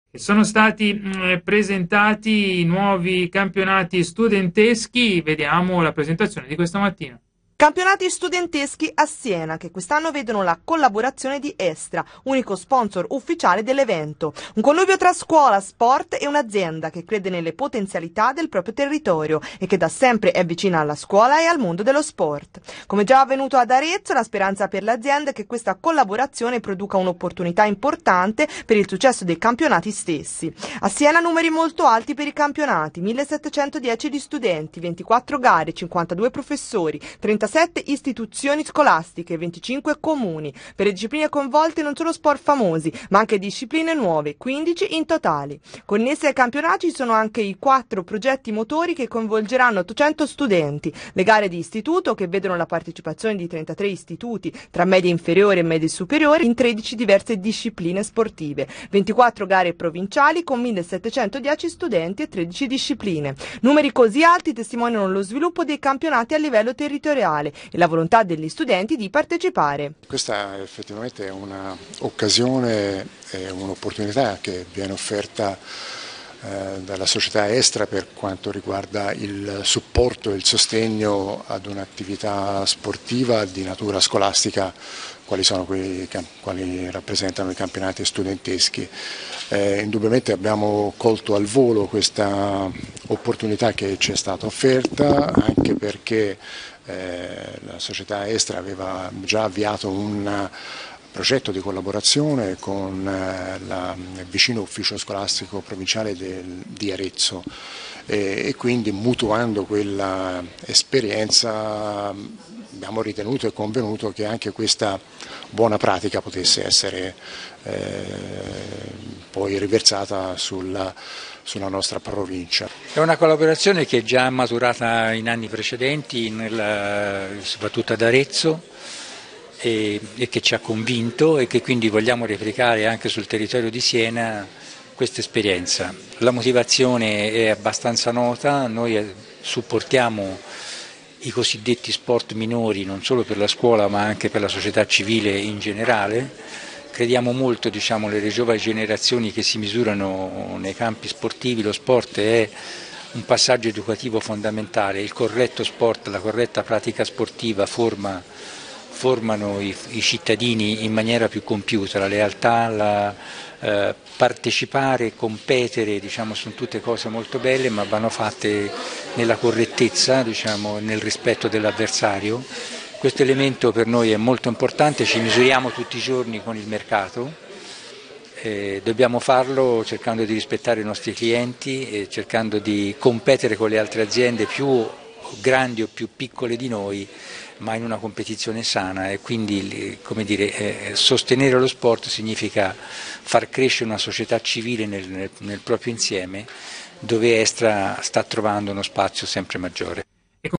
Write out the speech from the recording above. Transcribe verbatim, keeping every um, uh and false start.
Sono stati mh, presentati i nuovi campionati studenteschi, vediamo la presentazione di questa mattina. Campionati studenteschi a Siena, che quest'anno vedono la collaborazione di Estra, unico sponsor ufficiale dell'evento. Un connubio tra scuola, sport e un'azienda che crede nelle potenzialità del proprio territorio e che da sempre è vicina alla scuola e al mondo dello sport. Come già avvenuto ad Arezzo, la speranza per l'azienda è che questa collaborazione produca un'opportunità importante per il successo dei campionati stessi. A Siena numeri molto alti per i campionati, millesettecentodieci di studenti, ventiquattro gare, cinquantadue professori, trentasette istituzioni scolastiche, venticinque comuni. Per le discipline coinvolte non solo sport famosi, ma anche discipline nuove, quindici in totale. Connessi ai campionati ci sono anche i quattro progetti motori che coinvolgeranno ottocento studenti, le gare di istituto che vedono la partecipazione di trentatré istituti tra medie inferiori e medie superiori in tredici diverse discipline sportive, ventiquattro gare provinciali con millesettecentodieci studenti e tredici discipline. Numeri così alti testimoniano lo sviluppo dei campionati a livello territoriale e la volontà degli studenti di partecipare. Questa effettivamente è un'occasione e un'opportunità che viene offerta eh, dalla società Estra per quanto riguarda il supporto e il sostegno ad un'attività sportiva di natura scolastica, quali sono quei, quali rappresentano i campionati studenteschi. Eh, indubbiamente abbiamo colto al volo questa opportunità che ci è stata offerta, anche perché eh, la società Estra aveva già avviato un progetto di collaborazione con eh, la, il vicino ufficio scolastico provinciale del, di Arezzo e, e quindi mutuando quella esperienza abbiamo ritenuto e convenuto che anche questa buona pratica potesse essere eh, poi riversata sulla, sulla nostra provincia. È una collaborazione che è già maturata in anni precedenti, nel, soprattutto ad Arezzo, e, e che ci ha convinto e che quindi vogliamo replicare anche sul territorio di Siena questa esperienza. La motivazione è abbastanza nota, noi supportiamo i cosiddetti sport minori non solo per la scuola ma anche per la società civile in generale. Crediamo molto, diciamo, nelle giovani generazioni che si misurano nei campi sportivi. Lo sport è un passaggio educativo fondamentale, il corretto sport, la corretta pratica sportiva forma, formano i, i cittadini in maniera più compiuta, la lealtà, la eh, partecipare, competere, diciamo, sono tutte cose molto belle, ma vanno fatte nella correttezza, diciamo, nel rispetto dell'avversario. Questo elemento per noi è molto importante, ci misuriamo tutti i giorni con il mercato, eh, dobbiamo farlo cercando di rispettare i nostri clienti e cercando di competere con le altre aziende più grandi o più piccole di noi, ma in una competizione sana, e quindi, come dire, eh, sostenere lo sport significa far crescere una società civile nel, nel, nel proprio insieme, dove Estra sta trovando uno spazio sempre maggiore.